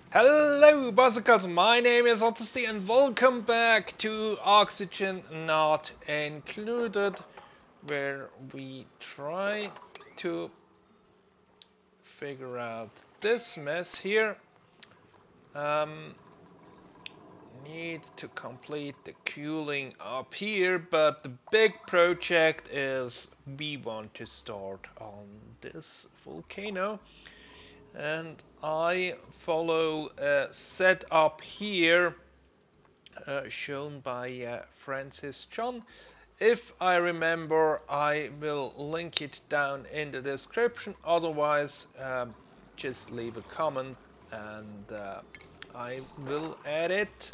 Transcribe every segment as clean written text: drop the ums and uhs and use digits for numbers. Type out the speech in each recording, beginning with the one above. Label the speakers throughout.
Speaker 1: Hello, bicycles. My name is Honesty, and welcome back to Oxygen Not Included, where we try to figure out this mess here. Need to complete the cooling up here, but the big project is we want to start on this volcano. And I follow a setup here shown by Francis John. If I remember, I will link it down in the description. Otherwise, just leave a comment and I will add it.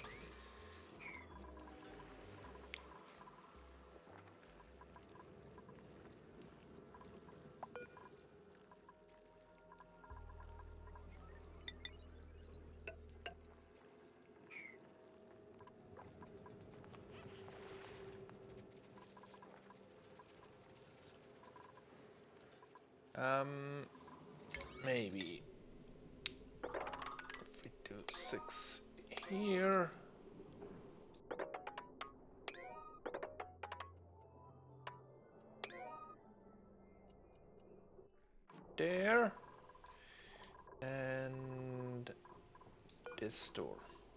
Speaker 1: Maybe if we do 6 here. There. And this door.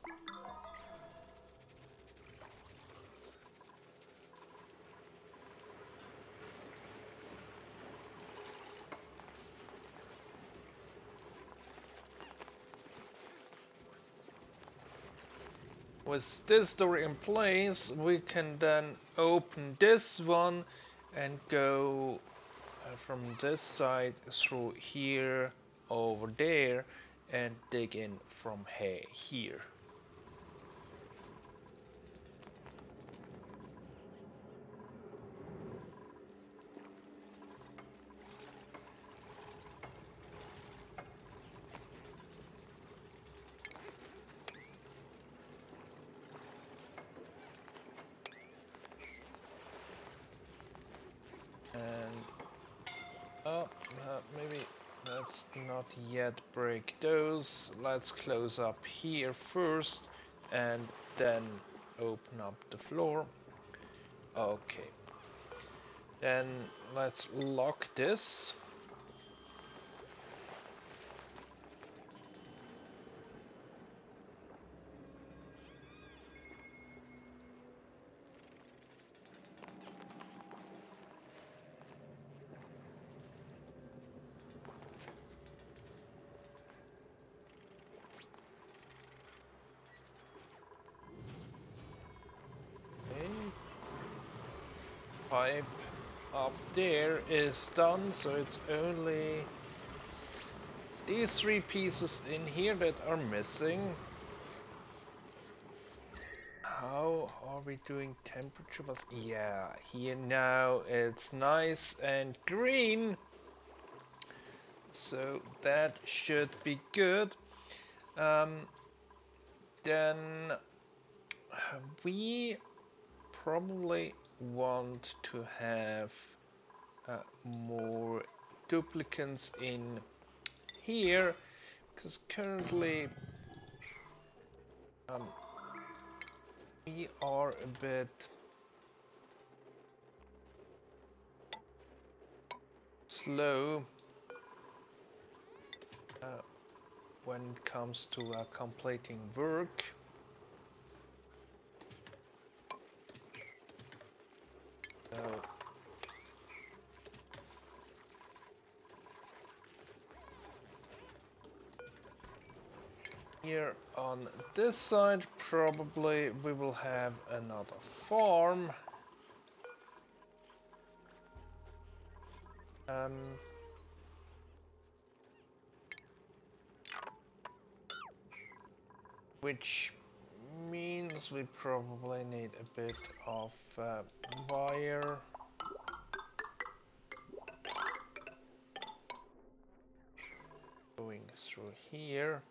Speaker 1: With this door in place, we can then open this one and go from this side through here over there and dig in from here. Maybe let's not yet break those. Let's close up here first and then open up the floor. Okay. Then let's lock this. Pipe up there is done, so it's only these 3 pieces in here that are missing. How are we doing temperature? Yeah, here now it's nice and green, so that should be good. Then we probably want to have more duplicants in here, because currently we are a bit slow when it comes to completing work. So here on this side probably we will have another farm. Which means we probably need a bit of wire. Going through here.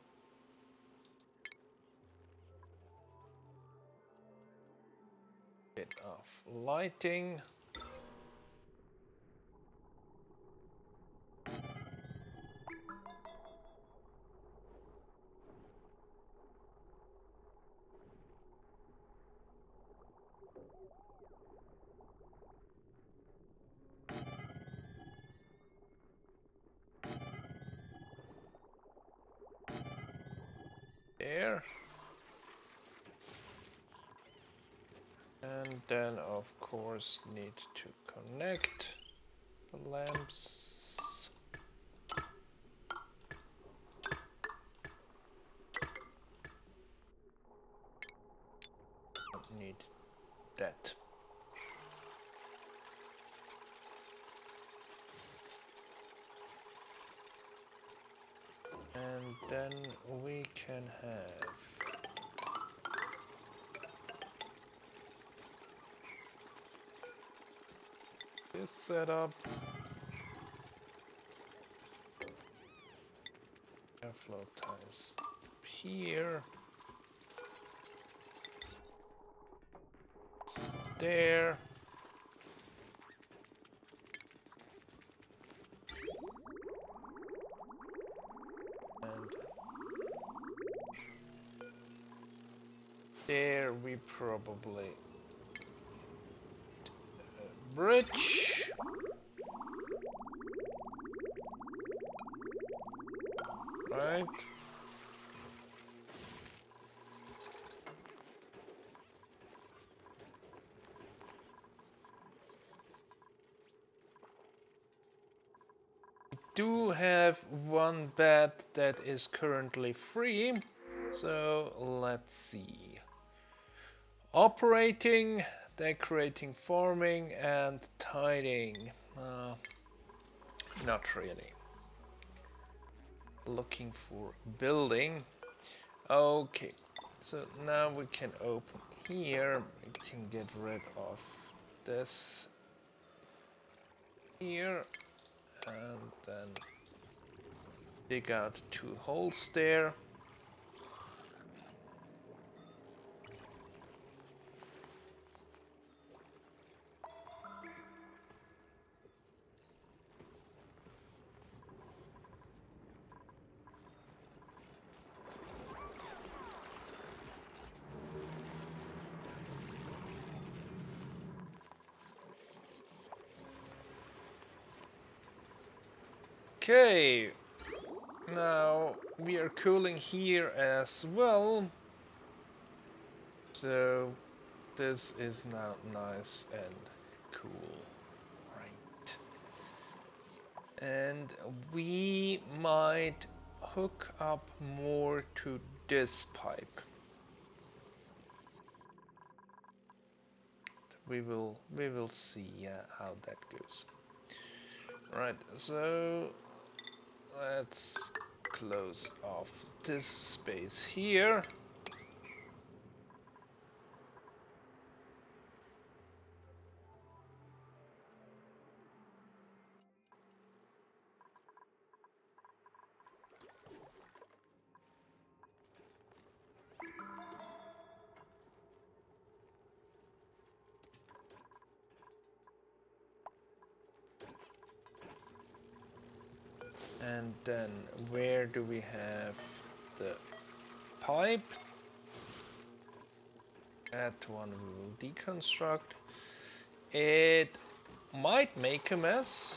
Speaker 1: Bit of lighting. there. And then of course need to connect the lamps. Don't need that. And then we can have this setup. Airflow ties here. It's there. And there we probably bridge. Right. We do have one bed that is currently free, so let's see. Operating, decorating, farming, and tidying. Not really. Looking for building. Okay, so now we can open here. We can get rid of this here, and then dig out 2 holes there. Okay, now we are cooling here as well, so this is now nice and cool, right? And we might hook up more to this pipe. We will see how that goes. Right, so let's close off this space here. And then where do we have the pipe? That one we will deconstruct. It might make a mess.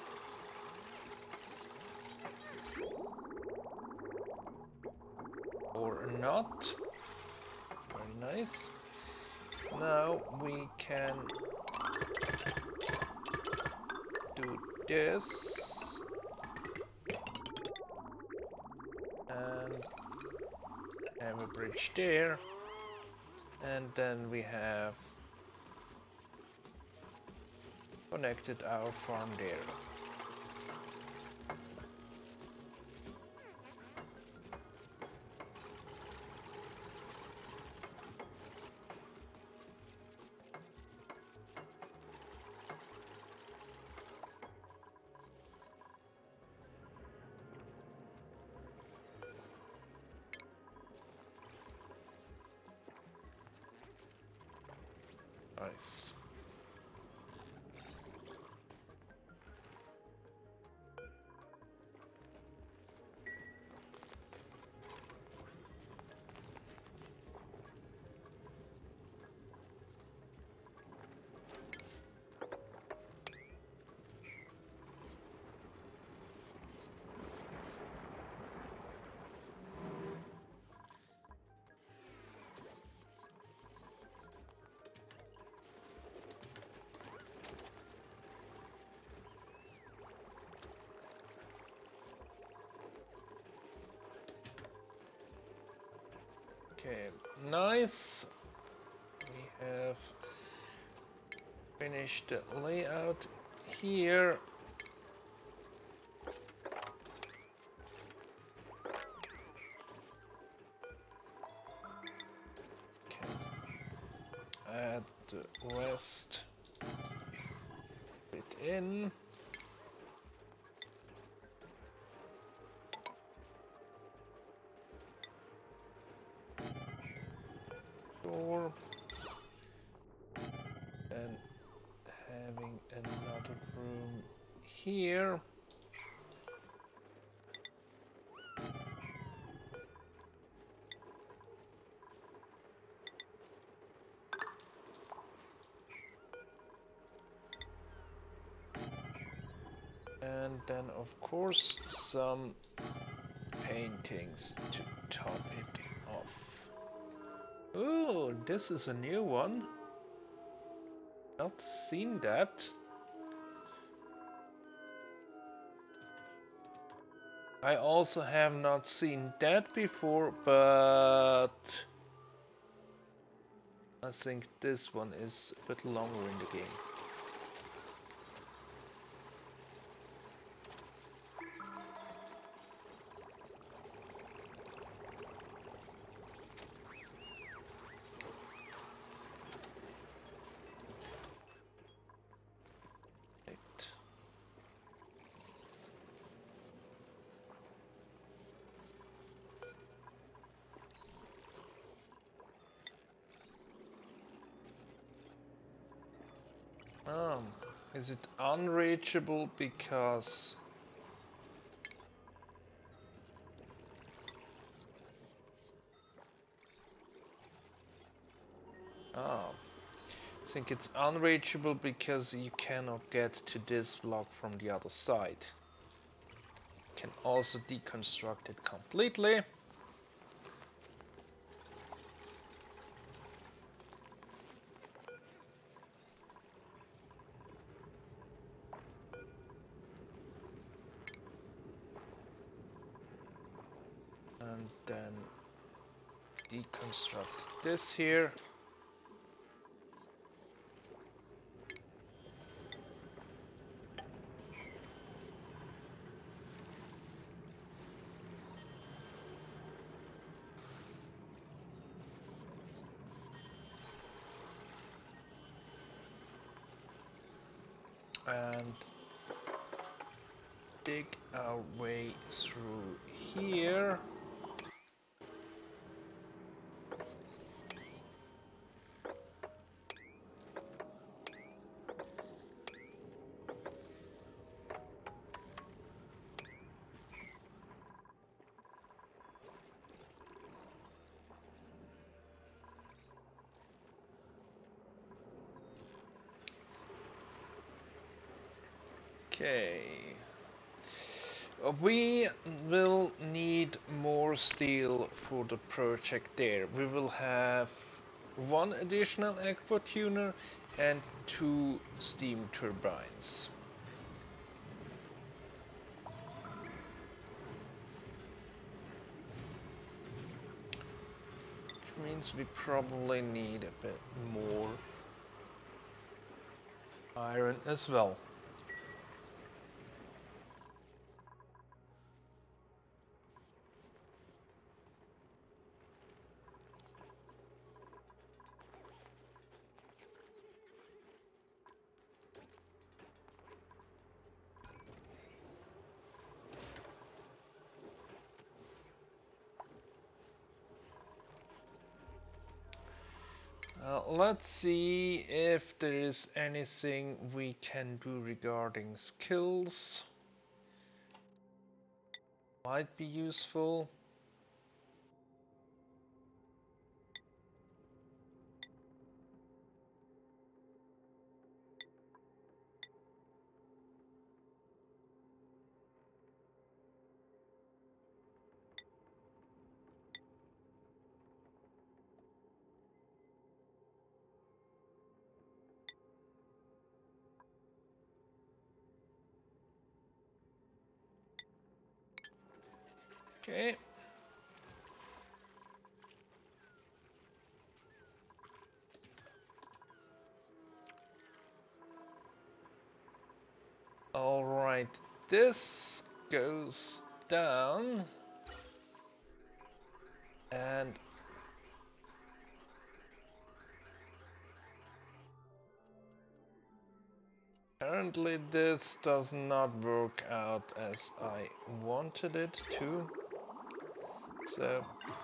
Speaker 1: Or not. Very nice. Now we can do this. And have a bridge there, and then we have connected our farm there. Nice. Okay, nice. We have finished the layout here. Add the rest bit in. Door. And having another room here. And then of course some paintings to top it off. Oh, this is a new one. Not seen that. I also have not seen that before, but I think this one is a bit longer in the game. Is it unreachable because I think it's unreachable because you cannot get to this block from the other side. Can also deconstruct it completely. And then deconstruct this here. And dig our way through here. Okay. We will need more steel for the project there. We will have one additional aqua tuner and 2 steam turbines. Which means we probably need a bit more iron as well. Let's see if there is anything we can do regarding skills. Might be useful. Okay. this goes down, and apparently this does not work out as I wanted it to. So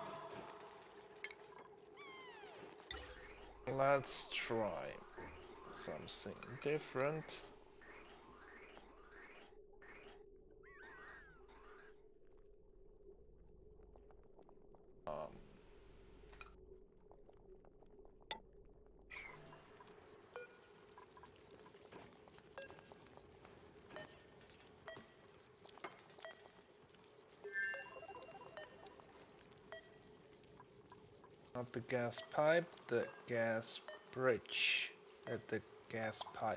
Speaker 1: let's try something different. Not the gas pipe, the gas bridge at the gas pipe.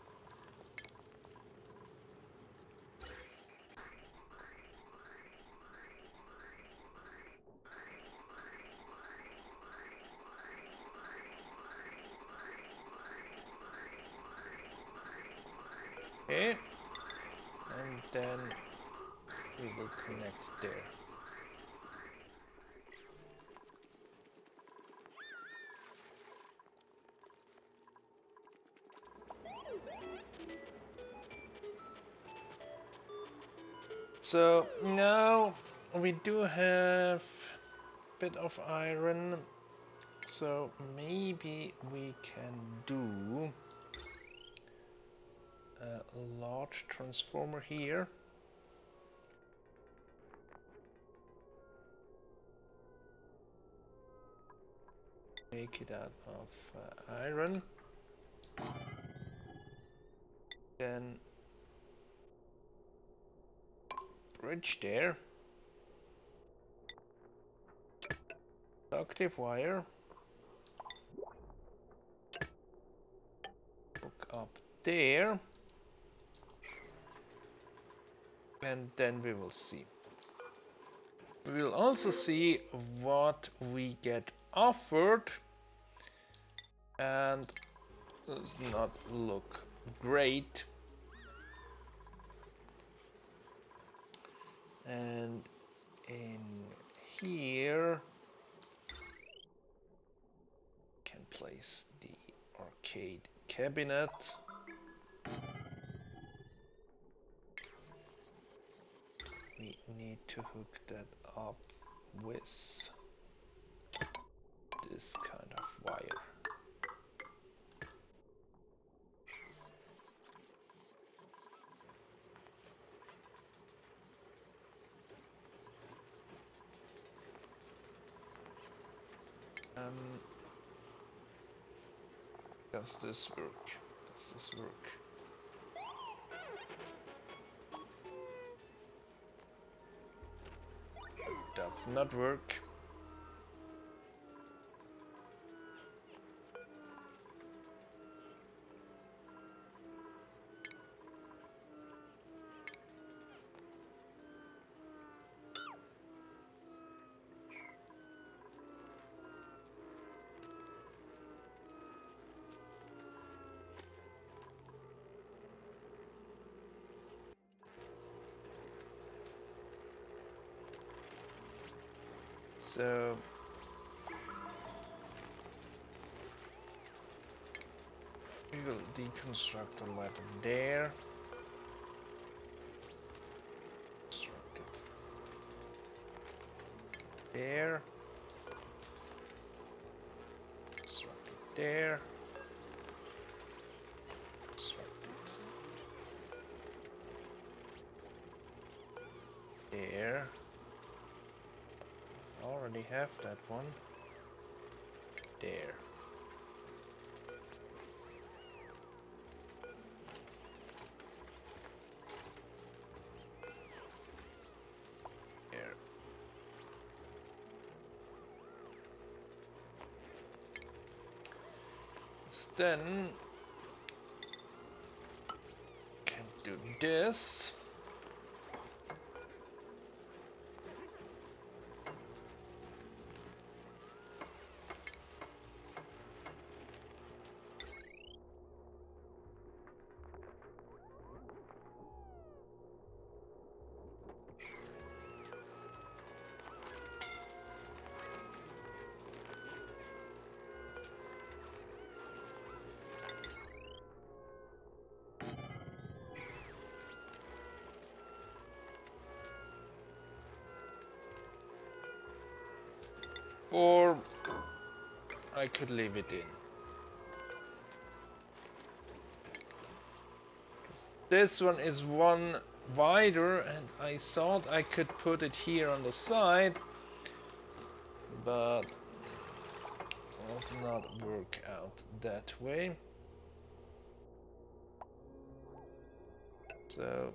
Speaker 1: Okay, and then we will connect there. So now we do have a bit of iron, so maybe we can do a large transformer here. Make it out of iron. Then bridge there. Conductive wire. Hook up there. And then we will see. We will also see what we get offered, and does not look great. And in here can place the arcade cabinet. We need to hook that up with this kind of wire. Does this work? Does this work? Does not work. So we will deconstruct the ladder there. Construct it there. Construct it there. Construct it there. Already have that one. There. There. Then can do this. or I could leave it in. This one is one wider, and I thought I could put it here on the side, but it does not work out that way. So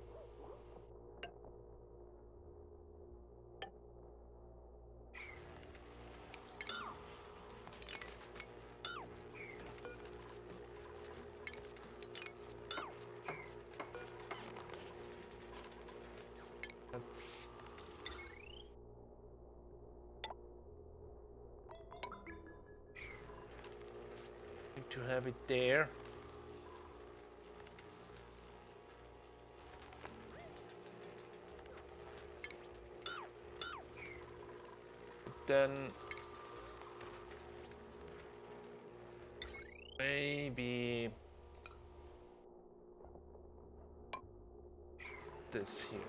Speaker 1: let's need to have it there. Then maybe this here.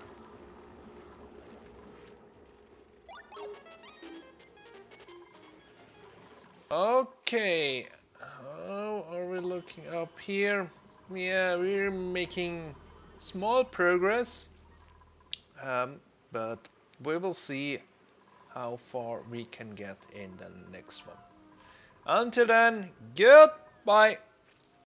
Speaker 1: Okay, how are we looking up here? Yeah, we're making small progress, but we will see how far we can get in the next one. Until then, goodbye!